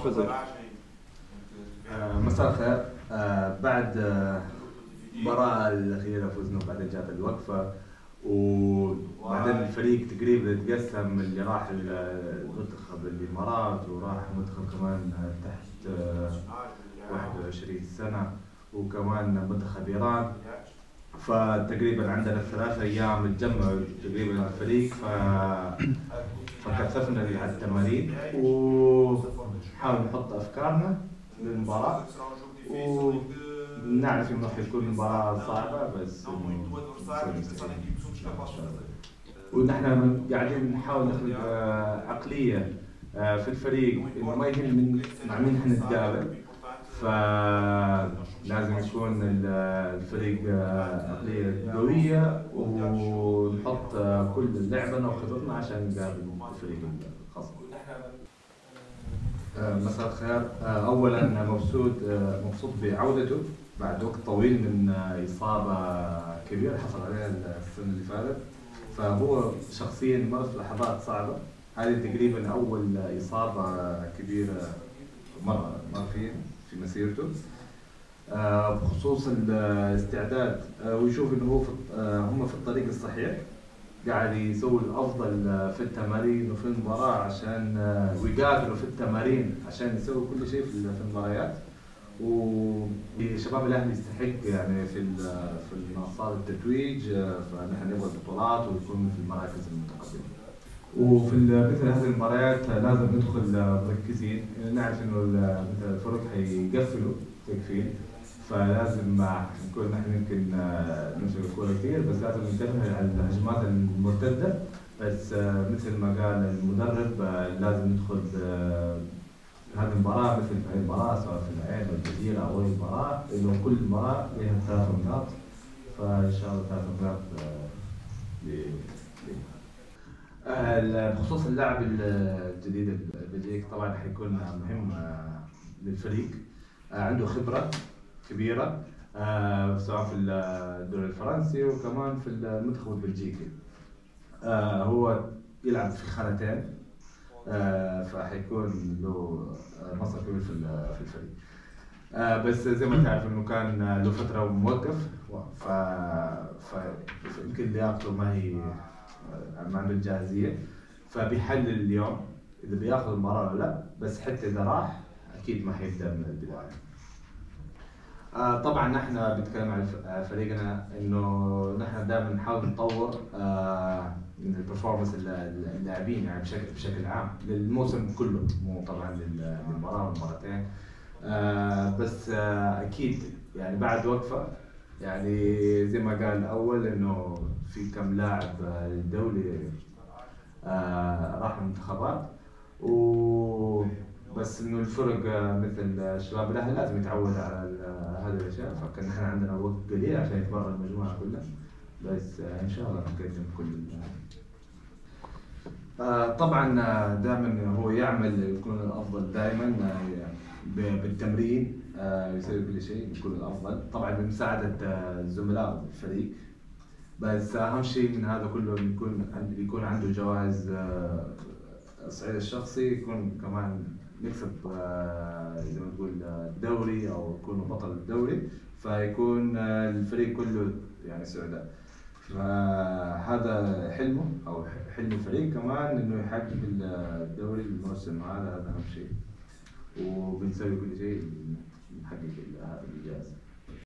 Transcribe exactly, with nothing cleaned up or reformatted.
تفضل. آه، مساء الخير. آه، بعد آه، المباراة الأخيرة فزنا وبعدين جات الوقفة وبعدين الفريق تقريبا تقسم، اللي راح المنتخب الإمارات وراح منتخب كمان تحت آه، واحد وعشرين سنة وكمان منتخب إيران. فتقريبا عندنا ثلاث أيام نتجمع تقريبا الفريق، ف فكثفنا على التمارين ونحاول نحط أفكارنا للمباراة، ونعرف إنه حيكون مباراة صعبة بس ونحن قاعدين نحاول نخلق عقلية في الفريق إنه ما يهم من مع مين حنتقابل، فلازم يكون الفريق عقلية قوية ونحط كل لعبنا وخططنا عشان نقابل الفريق الخصم. مساء الخير. أولاً مبسوط مبسوط بعودته بعد وقت طويل من إصابة كبيرة حصل عليها السنة اللي فاتت، فهو شخصياً مر في لحظات صعبة. هذه تقريباً أول إصابة كبيرة مر مر فيها في مسيرته. بخصوص الاستعداد ويشوف إنه هو هم في الطريق الصحيح، قاعد يسوي الأفضل في التمارين وفي المباراة عشان ويقاتلوا في التمارين عشان يسوي كل شيء في المباريات. وشباب الأهلي يستحق يعني في في منصات التتويج، فنحن نبغى البطولات ويكون في المراكز المتقدمة. وفي مثل هذه المباريات لازم ندخل مركزين، نعرف إنه مثل الفرق حيقفلوا تكفيل، فلازم نكون نحن يمكن نمسك الكورة كثير، بس لازم ننتبه على الهجمات المرتدة. بس مثل ما قال المدرب لازم ندخل هذه المباراة مثل هذه المباراة سواء في العين والجزيرة أو أي مباراة، إنه كل مباراة لها ثلاث نقاط، فإن شاء الله ثلاث نقاط. بخصوص اللاعب الجديد البلجيكي طبعا حيكون مهم للفريق، عنده خبرة كبيرة آه سواء في الدوري الفرنسي وكمان في المنتخب البلجيكي. آه هو يلعب في خانتين، آه فحيكون له مصدر كبير في في الفريق. آه بس زي ما تعرف انه كان له فترة موقف، ف فيمكن لياقته ما هي ما عنده الجاهزية، فبيحلل اليوم اذا بياخذ المباراة ولا لا، بس حتى اذا راح اكيد ما حيبدا من البداية. آه طبعا نحن بنتكلم عن فريقنا انه نحن دائما نحاول نطور آه من البرفورمانس اللاعبين يعني بشكل بشكل عام للموسم كله، مو طبعا للمباراه والمباراتين. آه بس آه اكيد يعني بعد وقفه، يعني زي ما قال اول انه في كم لاعب دولي آه راح المنتخبات، و بس انه الفرق مثل شباب الاهلي لازم يتعود على هذه الاشياء، فكان احنا عندنا وقت قليل عشان يتمرن المجموعه كلها، بس ان شاء الله نقدم كل آه طبعا دائما هو يعمل يكون الافضل دائما بالتمرين، آه يسوي كل شيء يكون الافضل طبعا بمساعده الزملاء في الفريق، بس اهم شيء من هذا كله يكون يكون عنده جوائز آه الصعيد الشخصي، يكون كمان نكسب زي ما تقول دوري او يكون بطل الدوري، فيكون الفريق كله يعني سعداء. فهذا حلمه او حلم الفريق كمان انه يحقق الدوري الموسم هذا، هذا اهم شيء، وبنسوي كل شيء نحقق هذا الانجاز.